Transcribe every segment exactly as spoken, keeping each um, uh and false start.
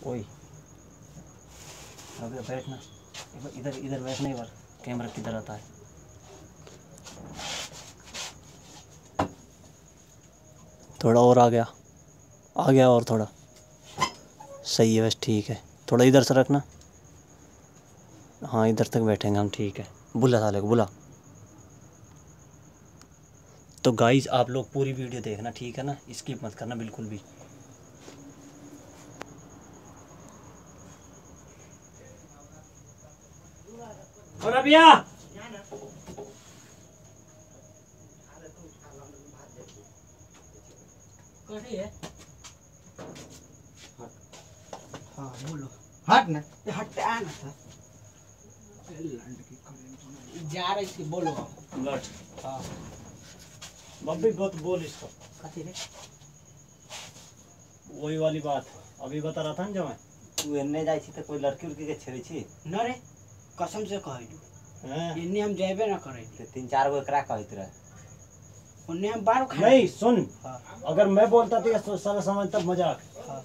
ओए अबे बैठना, इधर इधर बैठने के बाद कैमरा किधर आता है। थोड़ा और आ गया, आ गया और थोड़ा सही है, बस ठीक है। थोड़ा इधर से रखना, हाँ इधर तक बैठेंगे हम, ठीक है। बुला साले को बुला। तो गाइस आप लोग पूरी वीडियो देखना, ठीक है ना, स्किप मत करना बिल्कुल भी। और भैया है? हाँ बोलो। हट ना, हट आ ना था। जा रही थी, बोलो। लट हाँ बब्बी बहुत बोल इसको। कथी रे? वही वाली बात अभी बता रहा था ना, जो मैं तू एने जाई छी त कोई लड़की उड़की के छेड़ी छी? न रे, कसम से कह दू, हैं? इन्ने हम जेबे ना करे। ते तीन चार गो एकरा कहत रहे। उन्ने हम बार खा नहीं सुन, हाँ। अगर मैं बोलता तो ये सारा समझ तब मजाक। हाँ।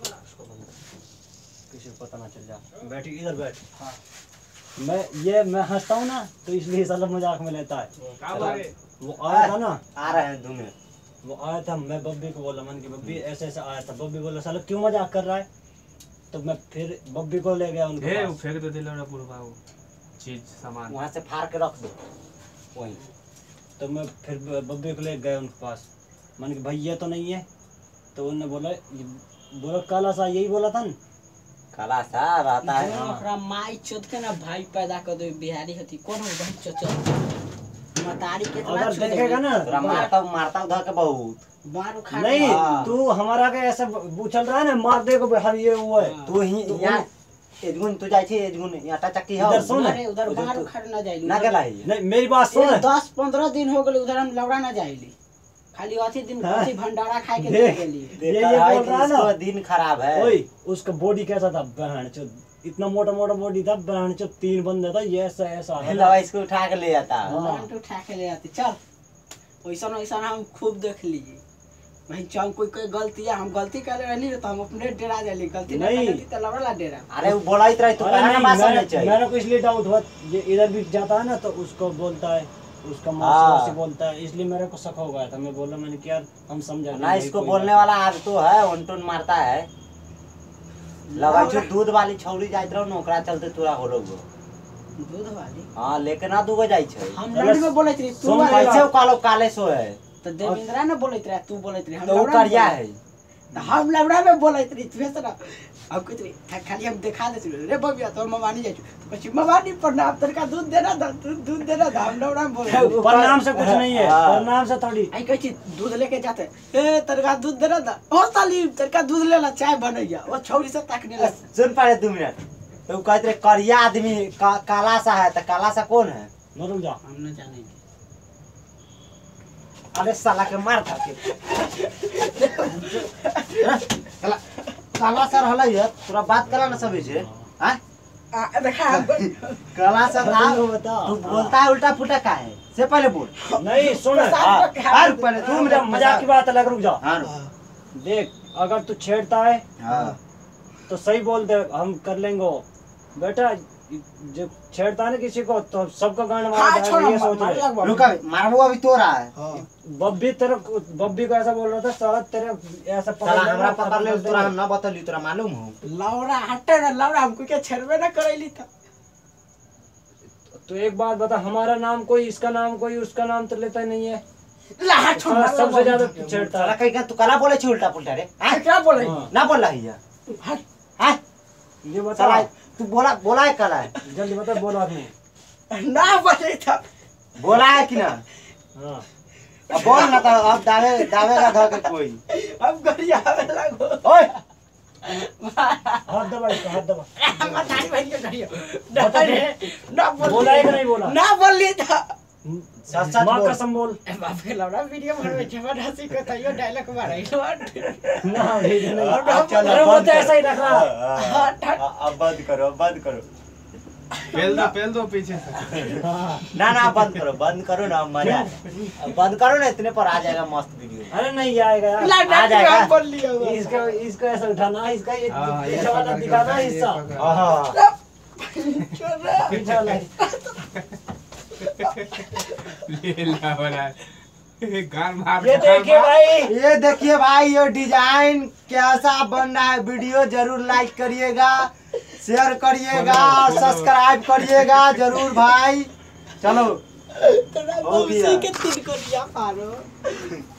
किसी को पता ना चल जा। बैठी इधर बैठ। हाँ। मैं ये मैं हंसता हूँ ना तो इसलिए साला मजाक में लेता है। वो आया था ना, आ रहे हैं धुने। वो आया था, मैं बब्बी को बोला, मन की बब्बी ऐसे ऐसे आया था। बब्बी बोला साला क्यों मजाक कर रहा है, तो मैं फिर बब्बी को ले गया उनके हे पास। फेंक दे दिला पूरा वो चीज सामान वहां से फाड़ के रख दो वहीं। तो मैं फिर बब्बी को ले गया उनके पास, मन की भाई ये तो नहीं है। तो उन्होंने बोला बोला काला सा, यही बोला था ना, काला सा रहता है। हाँ। ओकरा माई चोद के ना भाई पैदा कर दो, बिहारी हती कौन हो भाई चोद मतारी के अगर देखेगा ना तोरा मारता मारता उधर के बहुत बार उखाड़ नहीं, हाँ। तू हमारा के ऐसे उछल रहा है ना, मार दे को हर ये वो है। तू ही यहाँ एजगुन तू जाई छी, एजगुन आटा चक्की हो इधर सुन। अरे उधर बाहर उखाड़ ना जाइलू ना गेला है। नहीं मेरी बात सुन, दस पंद्रह दिन हो गए उधर हम लौड़ा ना जाइली, खाली अथी दिन हाँ। अथी भंडारा खाए के देख। दे गेली। ये ये बोल रहा है ना, इसको दिन खराब है। ओए उसका बॉडी कैसा था बहन चो, इतना मोटा मोटा बॉडी था बहन चो, तीन बंदे था, ये ऐसा ऐसा लवा इसको उठा के ले जाता। हाँ। लांट उठा के ले आती। चल वैसा वैसा हम खूब देख लिए भाई। चल कोई कोई गलती है, हम गलती कर रही तो हम अपने डेरा जाली, गलती नहीं नहीं। करती तो लवड़ा डेरा। अरे वो बोला इतना तो अरे कहना नहीं, बात मेरे सुननी चाहिए। मेरे को इसलिए डाउट हुआ, ये इधर भी जाता है ना तो उसको बोलता है, उसका हाँ। माँ से बोलता है, इसलिए मेरे को शक हो गया था। मैं बोला मैंने क्या हम समझा ना इसको बोलने वाला आज तो है, उनटुन मारता है। लगा जो दूध वाली छौरी जाइत रहो ना, ओकरा चलते तोरा हो लोग दूध वाली हां लेके ना दूगो जाई छै। हम लड़ी में बोलत रही, तू सुन मेरी कैसे कालो काले सो है तो देवेंद्रा ने बोलत रहा, तू बोलत रही, हम तो लौड़ा करिया में है। तो हम लवड़ा में बोलत रही, तू ऐसा अब कहत रही खाली हम दिखा दे रे बबिया तोर ममानी जाई तो પછી ममानी पर ना तर का दूध देना था, दूध देना था, हम लवड़ा में बोल परिणाम से कुछ नहीं है, परिणाम से थोड़ी। आई कह दूध लेके जाते ए तर का दूध देना था, ओ साली तर का दूध लेला चाय बनैया, वो छौरी से ताकने लग। सुन पड़े दो मिनट। तो कहते रहे करिया आदमी का, काला सा है, तो काला सा कौन है? न रुक जा, हम न जानेंगे। अरे साला के मार था के काला काला सा रहला है, तोरा बात करा ना सभी से। हां आ देखा काला सा था, तू बता। तू बोलता है उल्टा पुल्टा का है, से पहले बोल। नहीं सुन, हां पहले तू मुझे मजाक की बात अलग, रुक जा। हां देख अगर तू छेड़ता है हां तो सही बोल दे, हम कर लेंगे बेटा। जब छेड़ता है ना किसी को तो सबका गाना मारा हां जाएगा, छोड़ ये सोच मार ले। लग रुका मारबो अभी तो रहा है। बब्बी तेरे बब्बी को ऐसा बोल रहा था, साला तेरे ऐसा पकड़ साला लेगा, हमरा पकड़ ले, खत्म कर तोरा हम देगा। ना बतली, तोरा मालूम हो? लौड़ा हटे ना, लौड़ा हमको क्या छेड़बे ना करैली था। तो एक बात बता, हमारा नाम कोई, इसका नाम कोई, उसका नाम तो लेता ही नहीं है। ला छोड़ साला सबसे ज्यादा छेड़ता साला है। कहीं का तू काला बोले छी उल्टा पुल्टा रे? आ क्या बोले हाँ। ना बोल रही है। हट हां ये बता, साला तू बोला बोला है काला है? जल्दी बता, बोला आपने। ना बोले था, बोला है कि ना? हाँ अब बोल ना, तो अब दावे दावे का धो के कोई। अब गरिया आवे लागो। ओए हाथ दबा इसका, हाथ दबा। मतारी भाई के गरिया बता दे। ना बोल बोला है कि नहीं बोला? ना बोली था। सच सच माँ बोल। कसम बोल। बाप के लौड़ा वीडियो बनवे जवन हंसी को तइयो डायलॉग मारई लो। ना वीडियो नहीं। अब चलो, अरे वो बंद तो कर। ऐसा ही रख रहा। हाँ, हाँ, अब बंद करो, अब बंद करो। पेल दो पेल दो पीछे से। ना ना बंद करो बंद करो ना मजा आए। बंद करो ना इतने पर आ जाएगा मस्त वीडियो। अरे नहीं आएगा यार, आ जाएगा। बोल लिया हुआ। इसका इसको ऐसा उठाना, इसका ये हाँ, ये पीछे वाला पकड़, दिखाना ये हिस्सा, पकड़। हाँ पीछे वाला ले ला बना गान मार। ये देखिए भाई, ये देखिए भाई ये डिजाइन कैसा बन रहा है। वीडियो जरूर लाइक करिएगा, शेयर करिएगा और सब्सक्राइब करिएगा जरूर भाई। चलो तेरा हो गया। मौसी के तीन को दिया मारो।